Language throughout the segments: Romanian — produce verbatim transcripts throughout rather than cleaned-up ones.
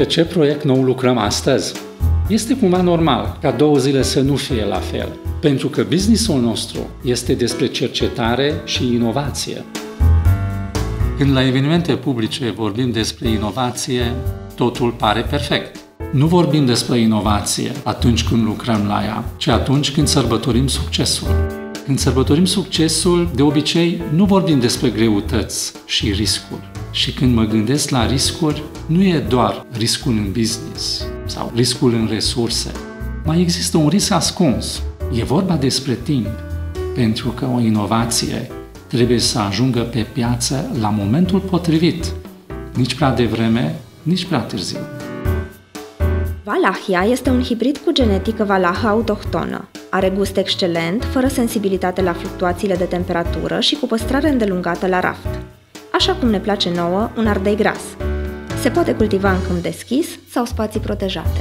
Pe ce proiect nou lucrăm astăzi? Este cumva normal ca două zile să nu fie la fel, pentru că business-ul nostru este despre cercetare și inovație. Când la evenimente publice vorbim despre inovație, totul pare perfect. Nu vorbim despre inovație atunci când lucrăm la ea, ci atunci când sărbătorim succesul. Când sărbătorim succesul, de obicei nu vorbim despre greutăți și riscuri. Și când mă gândesc la riscuri, nu e doar riscul în business sau riscul în resurse. Mai există un risc ascuns. E vorba despre timp, pentru că o inovație trebuie să ajungă pe piață la momentul potrivit, nici prea devreme, nici prea târziu. Valahia este un hibrid cu genetică valahă autohtonă. Are gust excelent, fără sensibilitate la fluctuațiile de temperatură și cu păstrare îndelungată la raft. Așa cum ne place nouă un ardei gras. Se poate cultiva în câmp deschis sau spații protejate.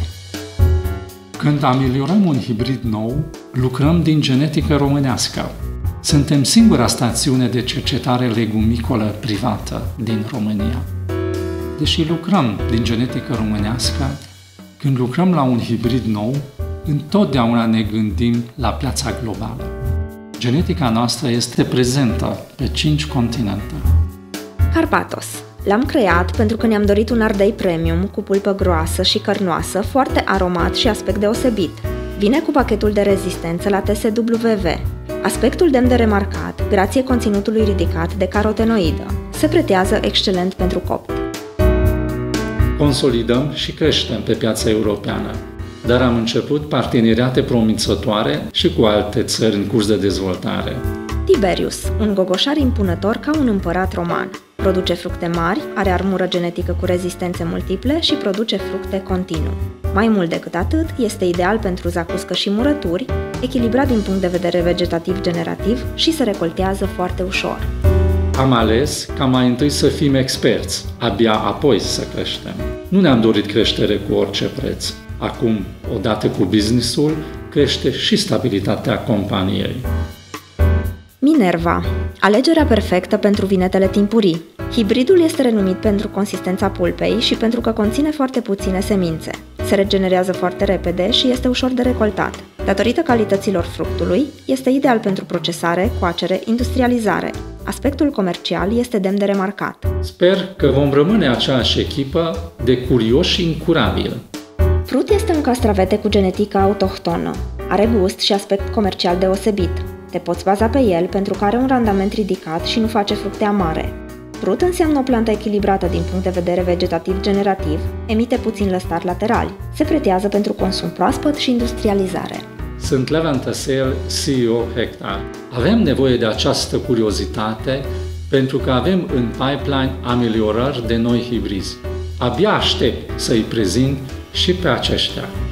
Când ameliorăm un hibrid nou, lucrăm din genetică românească. Suntem singura stațiune de cercetare legumicolă privată din România. Deși lucrăm din genetică românească, când lucrăm la un hibrid nou, întotdeauna ne gândim la piața globală. Genetica noastră este prezentă pe cinci continente. Carpatos. L-am creat pentru că ne-am dorit un ardei premium cu pulpă groasă și cărnoasă, foarte aromat și aspect deosebit. Vine cu pachetul de rezistență la T S W V. Aspectul demn de remarcat, grație conținutului ridicat de carotenoidă. Se pretează excelent pentru copt. Consolidăm și creștem pe piața europeană, dar am început parteneriate promițătoare și cu alte țări în curs de dezvoltare. Tiberius, un gogoșar impunător ca un împărat roman. Produce fructe mari, are armură genetică cu rezistențe multiple și produce fructe continuu. Mai mult decât atât, este ideal pentru zacuscă și murături, echilibrat din punct de vedere vegetativ-generativ și se recoltează foarte ușor. Am ales ca mai întâi să fim experți, abia apoi să creștem. Nu ne-am dorit creștere cu orice preț. Acum, odată cu business-ul, crește și stabilitatea companiei. Minerva. Alegerea perfectă pentru vinetele timpurii. Hibridul este renumit pentru consistența pulpei și pentru că conține foarte puține semințe. Se regenerează foarte repede și este ușor de recoltat. Datorită calităților fructului, este ideal pentru procesare, coacere, industrializare. Aspectul comercial este demn de remarcat. Sper că vom rămâne aceeași echipă de curioși și incurabili. Frut este un castravete cu genetică autohtonă. Are gust și aspect comercial deosebit. Te poți baza pe el pentru că are un randament ridicat și nu face fructe amare. Frut înseamnă o plantă echilibrată din punct de vedere vegetativ-generativ, emite puțin lăstari laterali. Se pretează pentru consum proaspăt și industrializare. Sunt Levan Tăsel, C E O Hectar. Avem nevoie de această curiozitate pentru că avem în pipeline ameliorări de noi hibrizi. Abia aștept să-i prezint și pe aceștia.